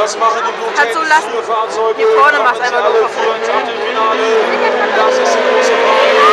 Das machen die Kannst du lassen. Fahrzeuge. Hier vorne machst einfach nur verfolgen. Das ist die große Frage.